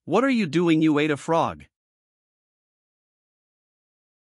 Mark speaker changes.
Speaker 1: What are you doing? You ate a frog.